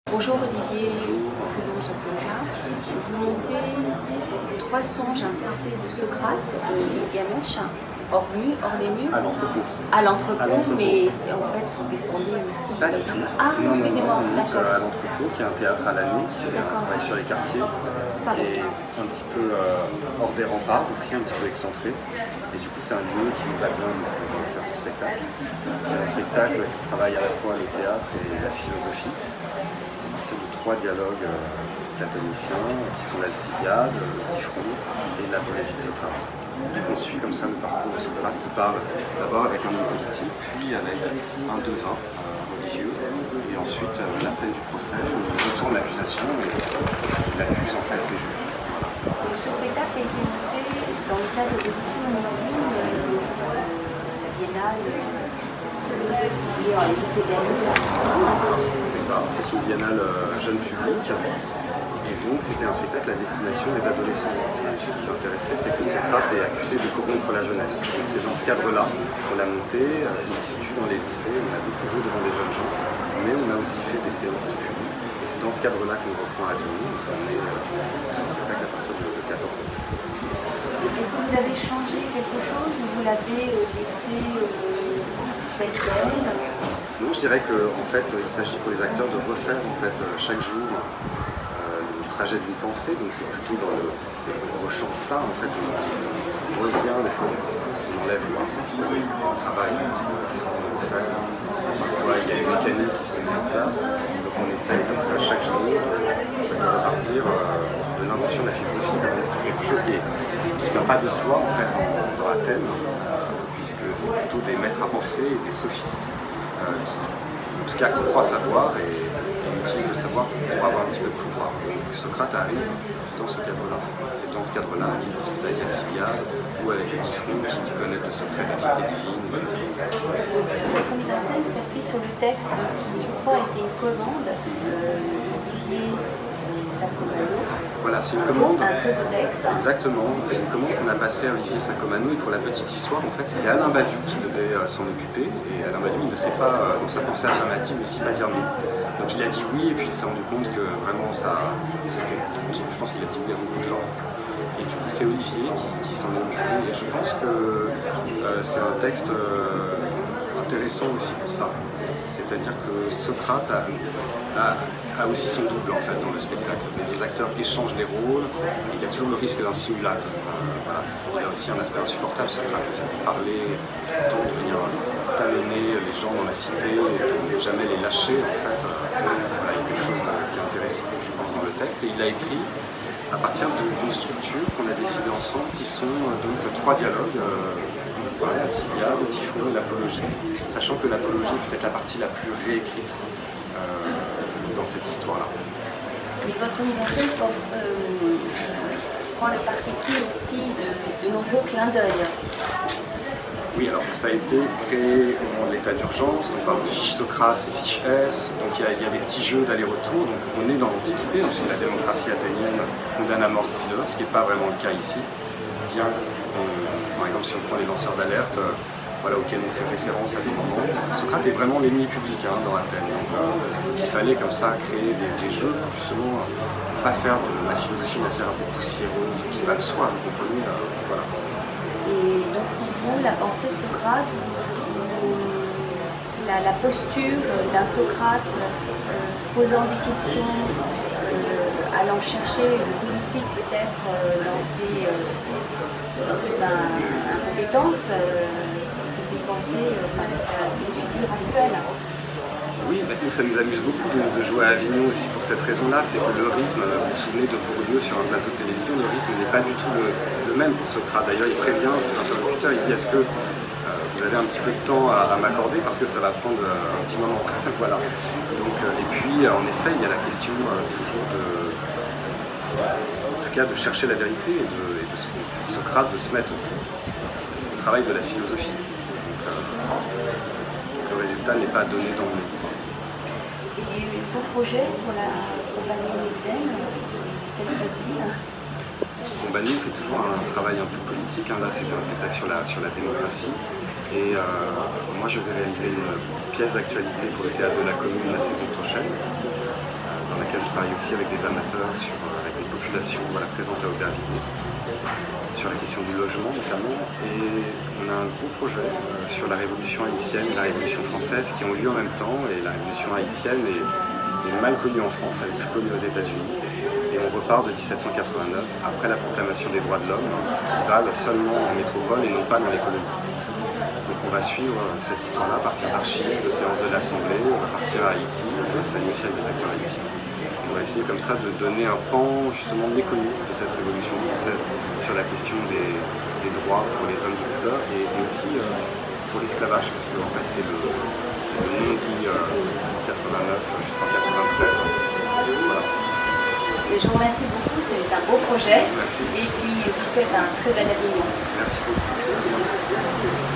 Bonjour Olivier, vous montez trois songes, un procès de Socrate, de Ganesh, hors les murs. À l'entrepôt. À l'entrepôt, mais c'est en fait, vous dépendez aussi. Pas du tout. Ah, excusez-moi, d'accord. À l'entrepôt, qui est un théâtre à la nuit, qui travaille sur les quartiers, qui est un petit peu hors des remparts, aussi un petit peu excentré. Et du coup, c'est un lieu qui nous va bien pour faire ce spectacle. C'est un spectacle qui travaille à la fois le théâtre et la philosophie, à partir de trois dialogues platoniciens, qui sont l'Alcibiade, le Typhon et l'Apologie de Socrate. Donc on suit comme ça le parcours de Socrate qui parle d'abord avec un homme politique, puis avec un devin religieux, et ensuite la scène du procès, où il retourne l'accusation et il accuse en fait ses juges. Donc ce spectacle a été monté dans le cadre de l'Odyssée en Normandie, la Biennale, c'est ça, c'est une biennale jeune public. Et donc c'était un spectacle à destination des adolescents. Ce qui m'intéressait, c'est que Socrate est accusé de corrompre la jeunesse. Donc c'est dans ce cadre-là qu'on l'a monté, in situ dans les lycées, on a beaucoup joué devant des jeunes gens, mais on a aussi fait des séances de public. Et c'est dans ce cadre-là qu'on reprend à Avignon. C'est un spectacle à partir de 14 ans. Est-ce que vous avez changé quelque chose ou vous l'avez laissé tel quel? Non, je dirais qu'en fait, il s'agit pour les acteurs de refaire en fait, chaque jour le trajet d'une pensée, donc c'est plutôt dans le... On ne change pas, en fait, on revient, des fois on enlève on travaille, parce qu'on le fait. Parfois il y a une mécanique qui se met en place, donc on essaye comme ça chaque jour de repartir de l'invention de la philosophie. C'est quelque chose qui ne vient pas de soi en fait dans Athènes, puisque c'est plutôt des maîtres à penser et des sophistes qui en tout cas croient savoir et utilisent le savoir pour avoir un petit peu de pouvoir. Donc Socrate arrive dans ce cadre-là. C'est dans ce cadre-là qu'il discute avec Alcibiade ou avec le Typhon qui connaît le secret de la vérité divine, etc. Votre mise en scène s'appuie sur le texte qui, je crois, a été une commande d'Olivier Sacomano. Voilà, c'est une commande. Un très beau texte. Exactement, c'est une commande qu'on a passée à Olivier Sacomano, et pour la petite histoire, en fait, c'était Alain Badiou qui devait s'en occuper, et Alain Badiou, il ne sait pas, dans sa pensée affirmative, il ne sait pas dire non. Donc il a dit oui, et puis il s'est rendu compte que vraiment ça, je pense qu'il a dit oui à beaucoup de gens. Et du coup, c'est Olivier qui s'en est occupé, et je pense que c'est un texte intéressant aussi pour ça. C'est-à-dire que Socrate a aussi son double en fait dans le spectacle. Les acteurs échangent les rôles, il y a toujours le risque d'un simulacre. Voilà. Il y a aussi un aspect insupportable, Socrate, qui fait parler tout le temps, de venir talonner les gens dans la cité, et de jamais les lâcher en fait. Voilà, il y a quelque chose qui est intéressant, je pense, dans le texte. Et il a écrit à partir d'une structure qu'on a décidé ensemble, qui sont donc trois dialogues. L'Alcibiade, le Typhon et l'Apologie, sachant que l'Apologie est peut-être la partie la plus réécrite dans cette histoire-là. Mais votre mise en scène prend le parti pris aussi de nombreux clins d'œil. Oui, alors ça a été créé au moment de l'état d'urgence, donc par fiche Socrate et fiche S, donc il y a des petits jeux d'aller-retour, donc on est dans l'Antiquité, donc la démocratie athénienne condamne à mort ses philosophes, ce qui n'est pas vraiment le cas ici, bien par exemple si on prend les lanceurs d'alerte, voilà, auxquels on fait référence à des moments. Socrate est vraiment l'ennemi public dans Athènes, donc il fallait comme ça créer des jeux pour justement pas faire de la philosophie une affaire un peu poussiéreuse, qui va de soi, vous comprenez, voilà. Et donc pour vous, la pensée de Socrate, la posture d'un Socrate posant des questions, allant chercher le politique peut-être dans ses incompétences, c'est une pensée, c'est une figure actuelle. Oui, nous ça nous amuse beaucoup de jouer à Avignon aussi pour cette raison-là, c'est que le rythme, vous vous souvenez de Bourdieu sur un plateau de télévision, le rythme n'est pas du tout le même pour Socrate. D'ailleurs il prévient ses interlocuteurs, il dit est-ce que vous avez un petit peu de temps à m'accorder parce que ça va prendre un petit moment. Voilà. Donc, et puis en effet il y a la question toujours en tout cas de chercher la vérité et de Socrate de se mettre au travail de la philosophie. Donc, le résultat n'est pas donné dans le nez. Et vos projets pour la compagnie Néden, quels sont-ils? Compagnie fait toujours un travail un peu politique. Là, c'était un spectacle sur la démocratie. Et moi, je vais réaliser une pièce d'actualité pour le théâtre de la Commune la saison prochaine. dans laquelle je travaille aussi avec des amateurs, avec des populations présentes à Aubervilliers, sur la question du logement notamment. Et on a un gros projet sur la Révolution haïtienne et la Révolution française qui ont lieu en même temps. Et la Révolution haïtienne est mal connue en France, elle est plus connue aux États-Unis. Et on repart de 1789, après la proclamation des droits de l'homme, qui valent seulement en métropole et non pas dans les colonies. Donc on va suivre cette histoire-là à partir d'archives, de séances de l'Assemblée, on va partir à Haïti, on va travailler aussi avec des acteurs haïtiens. On va essayer comme ça de donner un pan justement méconnu de cette révolution française sur la question des droits pour les hommes de couleur et aussi pour l'esclavage, parce que en fait c'est le nom dit 89 jusqu'en 93. Voilà. Je vous remercie beaucoup, c'est un beau projet. Merci. Et puis, vous faites un très bel avenir. Merci beaucoup.